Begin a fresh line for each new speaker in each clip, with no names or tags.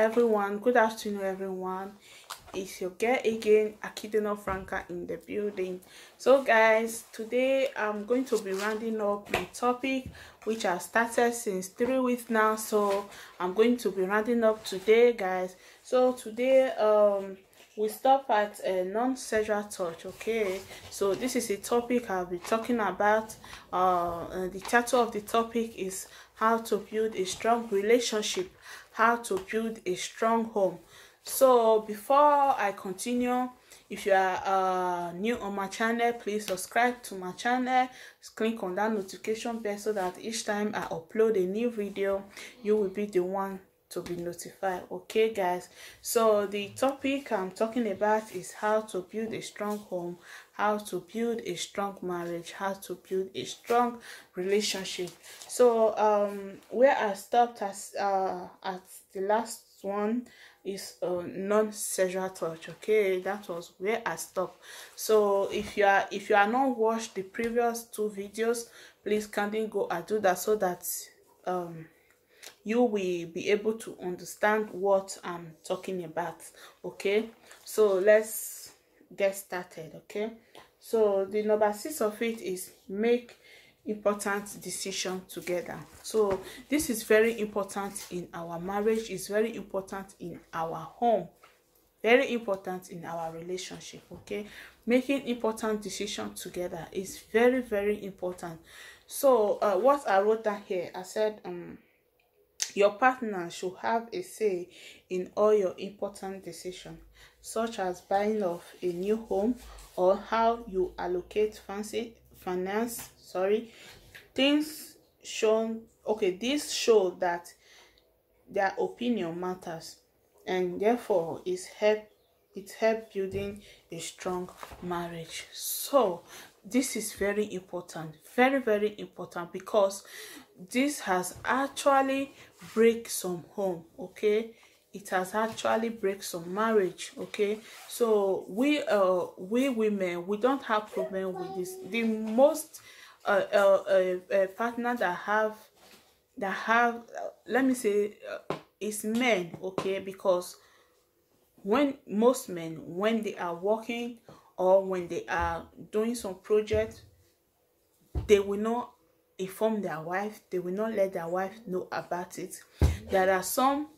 everyone. Good afternoon, everyone. It's your girl again, Akideno Franca in the building. So, guys, today I'm going to be rounding up my topic, which I started since 3 weeks now. So, I'm going to be rounding up today, guys. So, today, we stop at a non-sexual touch. Okay, so this is a topic I'll be talking about. The title of the topic is how to build a strong relationship, how to build a strong home. So before I continue, if you are new on my channel, please subscribe to my channel. Click on that notification bell so that each time I upload a new video, you will be the one to be notified. Okay, guys, so the topic I'm talking about is how to build a strong home, how to build a strong marriage, how to build a strong relationship. So where I stopped at the last one is non-sexual touch. Okay, that was where I stopped. So if you are not watched the previous 2 videos, please kindly go and do that so that you will be able to understand what I'm talking about. Okay, so let's get started. Okay, so the number 6 of it is make important decision together. So this is very important in our marriage, is very important in our home, very important in our relationship. Okay, making important decision together is very, very important. So what I wrote down here, I said your partner should have a say in all your important decisions, such as buying of a new home or how you allocate finance. Things shown. Okay, this show that their opinion matters, and therefore it help building a strong marriage. So this is very important, very, very important, because this has actually break some home. Okay, it has actually break some marriage. Okay, so we women, we don't have problem with this. The most partner that have let me say is men. Okay, because when most men, when they are working or when they are doing some project, they will not inform their wife, they will not let their wife know about it. There are some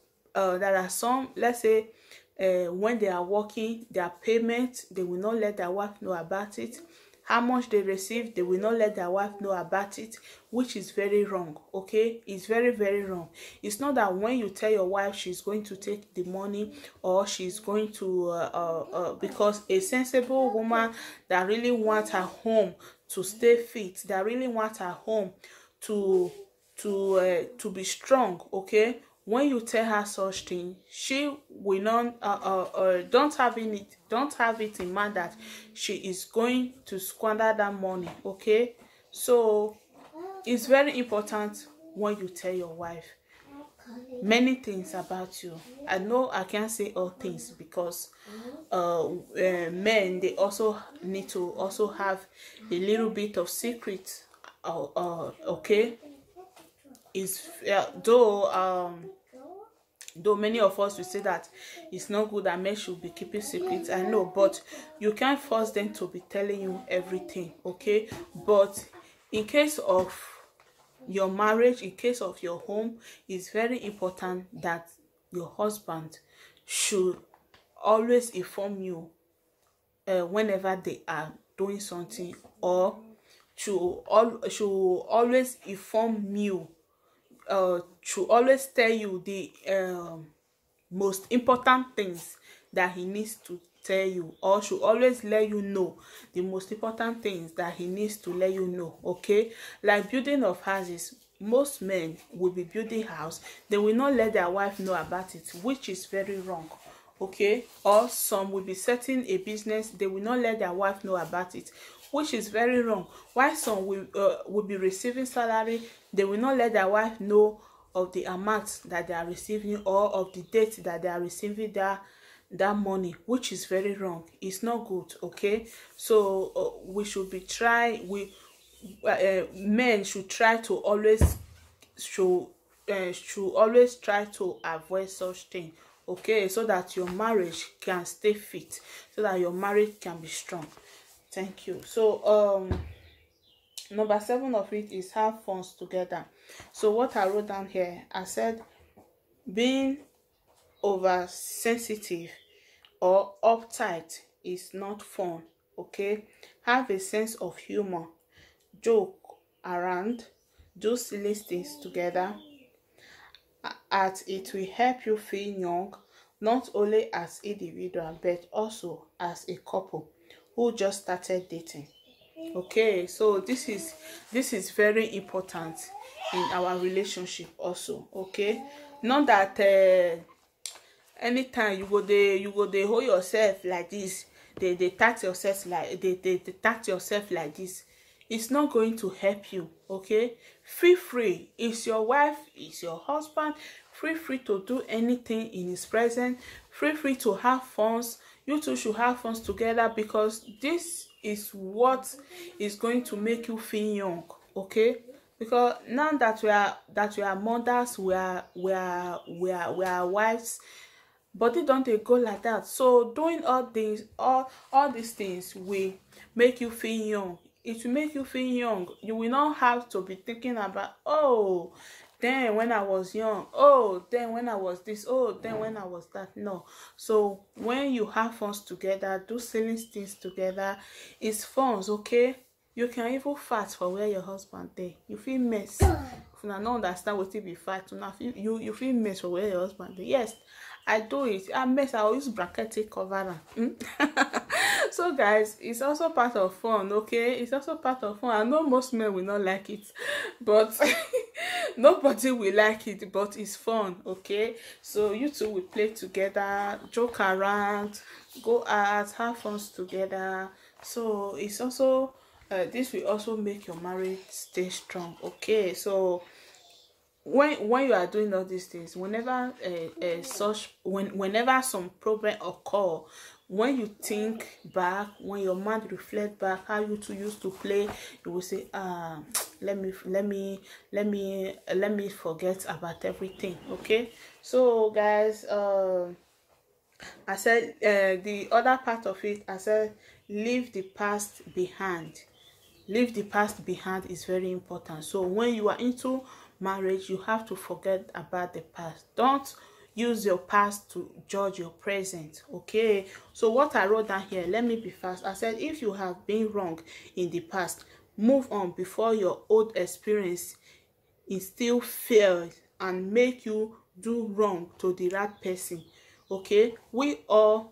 let's say when they are working, their payment, they will not let their wife know about it. How much they receive, they will not let their wife know about it, which is very wrong. Okay, it's very, very wrong. It's not that when you tell your wife, she's going to take the money, or she's going to because a sensible woman that really wants her home to stay fit, that really wants her home to be strong. Okay, when you tell her such thing, she will not don't have it in mind that she is going to squander that money. Okay, so it's very important when you tell your wife many things about you. I know I can't say all things, because men, they also need to also have a little bit of secret. Okay, is though many of us will say that it's not good that men should be keeping secrets. I know, but you can't force them to be telling you everything. Okay, but in case of your marriage, in case of your home, it's very important that your husband should always inform you whenever they are doing something, or should always inform you, should always tell you the most important things that he needs to tell you, or should always let you know the most important things that he needs to let you know. Okay, like building of houses, most men will be building house, they will not let their wife know about it, which is very wrong. Okay, or some will be setting a business, they will not let their wife know about it, which is very wrong. While some will be receiving salary, they will not let their wife know of the amount that they are receiving, or of the date that they are receiving that money, which is very wrong. It's not good. Okay, so we should be men should try to always show should always try to avoid such thing, okay, so that your marriage can stay fit, so that your marriage can be strong. Thank you. So number 7 of it is have fun together. So what I wrote down here, I said being oversensitive or uptight is not fun, okay. Have a sense of humor, joke around, do silly things together, as it will help you feel young, not only as individual but also as a couple who just started dating. Okay, so this is very important in our relationship also, okay. Not that anytime you go dey hold yourself like this, they tax yourself like they tax yourself like this. It's not going to help you, okay. Feel free. It's your wife, it's your husband. Feel free to do anything in his presence. Feel free to have fun. You two should have fun together, because this is what is going to make you feel young, okay. Because now that we are mothers, we are wives, body don't they go like that. So doing all these things will make you feel young. It will make you feel young. You will not have to be thinking about, oh, then when I was young, oh, then when I was this, oh, then when I was that. No. So when you have fun together, do silly things together, it's fun, okay. You can even fight for where your husband dey. You feel mess. If you don't understand what it be fight, you feel mess for where your husband dey. Yes, I do it. I mess. I will use bracket take cover am. So guys, it's also part of fun, okay. It's also part of fun. I know most men will not like it, but nobody will like it, but it's fun, okay. So you two will play together, joke around, go out, have fun together. So it's also this will also make your marriage stay strong, okay. So when you are doing all these things, whenever whenever some problem occur, when you think back, when your mind reflect back how you two used to play, you will say, let me forget about everything, okay. So guys, I said the other part of it, I said leave the past behind. Leave the past behind is very important. So when you are into marriage, you have to forget about the past. Don't use your past to judge your present, okay. So what I wrote down here, let me be fast. I said if you have been wrong in the past, move on before your old experience instill fear and make you do wrong to the right person, okay. We all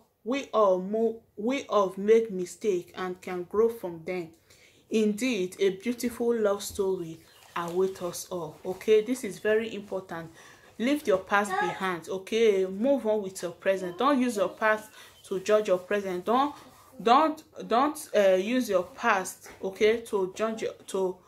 make mistake and can grow from them. Indeed, a beautiful love story awaits us all, okay. This is very important. Leave your past behind, okay. Move on with your present. Don't use your past to judge your present. Don't use your past, okay, to judge your,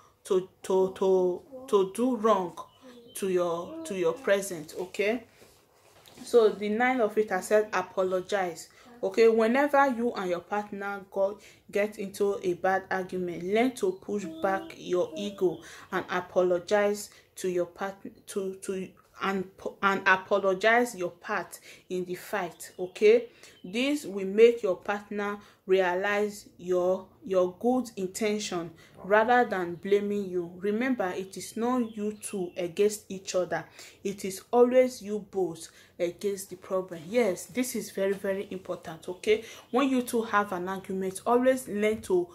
to do wrong to your present, okay. So the 9 of it, I said apologize, okay. Whenever you and your partner get into a bad argument, learn to push back your ego and apologize to your partner, and apologize your part in the fight, okay. This will make your partner realize your good intention rather than blaming you. Remember, it is not you two against each other. It is always you both against the problem. Yes, this is very, very important, okay. When you two have an argument, always learn to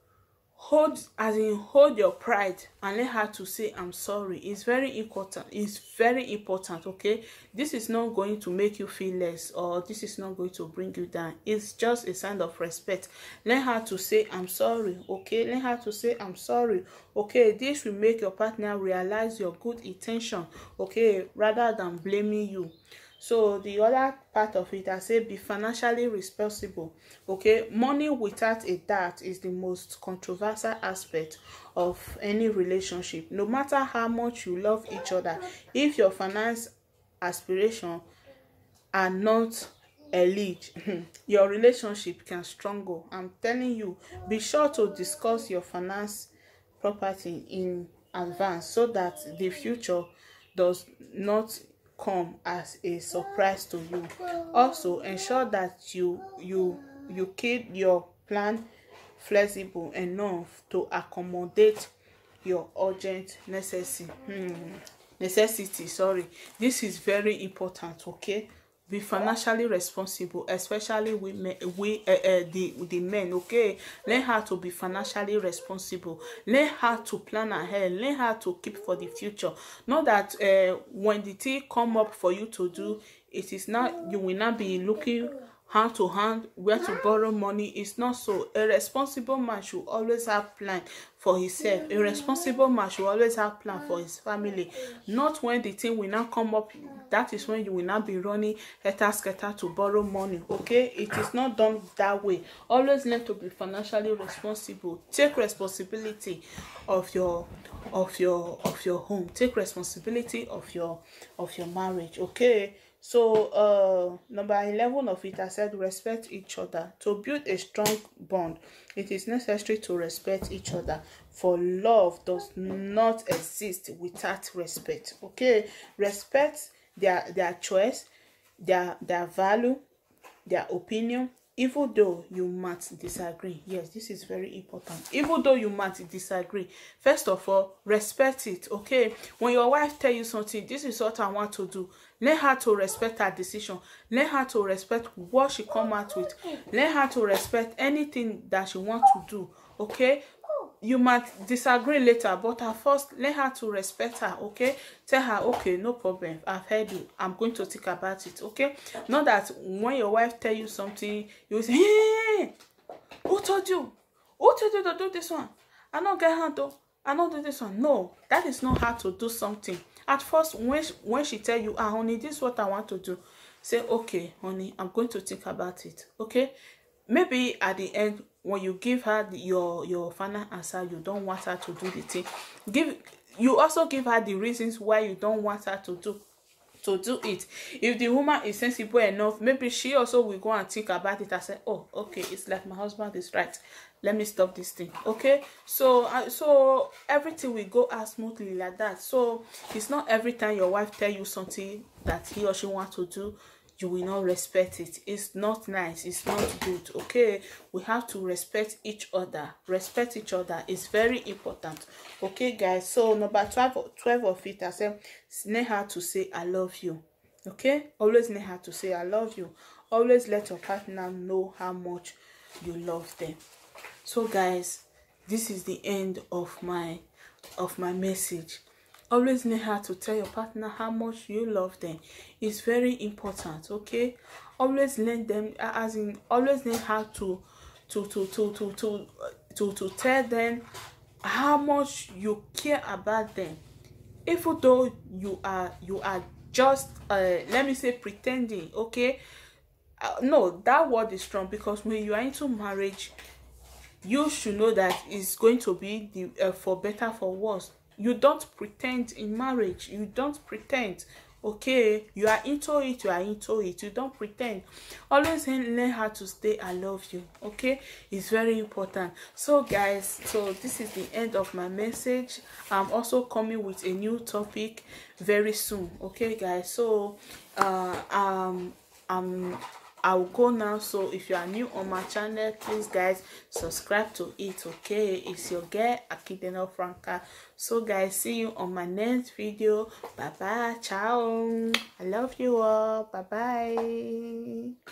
hold your pride and learn how to say I'm sorry. It's very important. It's very important, okay. This is not going to make you feel less, or this is not going to bring you down. It's just a sign of respect. Learn how to say I'm sorry, okay. Learn how to say I'm sorry, okay. This will make your partner realize your good intention, okay, rather than blaming you. So the other part of it, I say be financially responsible, okay. Money without a doubt is the most controversial aspect of any relationship. No matter how much you love each other, if your finance aspirations are not elite, your relationship can struggle. I'm telling you, be sure to discuss your finance property in advance so that the future does not come as a surprise to you. Also, ensure that you keep your plan flexible enough to accommodate your urgent necessity. Sorry, this is very important. Okay, be financially responsible, especially with the men. Okay, learn how to be financially responsible, learn how to plan ahead, learn how to keep for the future. Not that when the thing come up for you to do, it is not, you will not be looking hand to hand where to borrow money. It's not so. A responsible man should always have plan for himself. A responsible man should always have plan for his family. Not when the thing will not come up, that is when you will not be running scatter to borrow money. Okay, it is not done that way. Always learn to be financially responsible. Take responsibility of your home. Take responsibility of your marriage. Okay. So number 11 of it, I said respect each other. To build a strong bond, it is necessary to respect each other, for love does not exist without respect. Okay, respect their choice, their value, their opinion, even though you might disagree. Yes, this is very important. Even though you might disagree, first of all, respect it. Okay, when your wife tell you something, this is what I want to do, learn how to respect her decision. Learn how to respect what she come out with. Learn how to respect anything that she want to do. Okay, you might disagree later, but at first learn how to respect her. Okay, tell her, okay, no problem, I've heard you, I'm going to think about it. Okay, not that when your wife tell you something, you will say, hey, who told you to do this one? I don't get her though, I don't do this one. No, that is not how to do something. At first, when she tell you, honey, this is what I want to do, say, okay, honey, I'm going to think about it. Okay, maybe at the end, when you give her your final answer, you don't want her to do the thing, you also give her the reasons why you don't want her to do it. If the woman is sensible enough, maybe she also will go and think about it and say, oh, okay, it's like my husband is right, let me stop this thing. Okay, so everything will go as smoothly like that. So it's not every time your wife tell you something that he or she wants to do, you will not respect it. It's not nice, it's not good. Okay, we have to respect each other. Respect each other is very important. Okay, guys, so number 12 of it, I said, learn how to say I love you. Okay, always learn how to say I love you. Always let your partner know how much you love them. So guys, this is the end of my message. Always know how to tell your partner how much you love them. It's very important. Okay, always learn them, as in always learn how to tell them how much you care about them, even though you are just let me say pretending. Okay, no, that word is strong, because when you are into marriage, you should know that it's going to be the for better for worse. You don't pretend in marriage. You don't pretend. Okay, you are into it, you don't pretend. Always learn how to say I love you. Okay, it's very important. So guys, so this is the end of my message. I'm also coming with a new topic very soon. Okay guys, so I'll go now. So if you are new on my channel, please guys subscribe to it. Okay, it's your girl Akideno Franca. So guys, see you on my next video. Bye bye, ciao, I love you all, bye bye.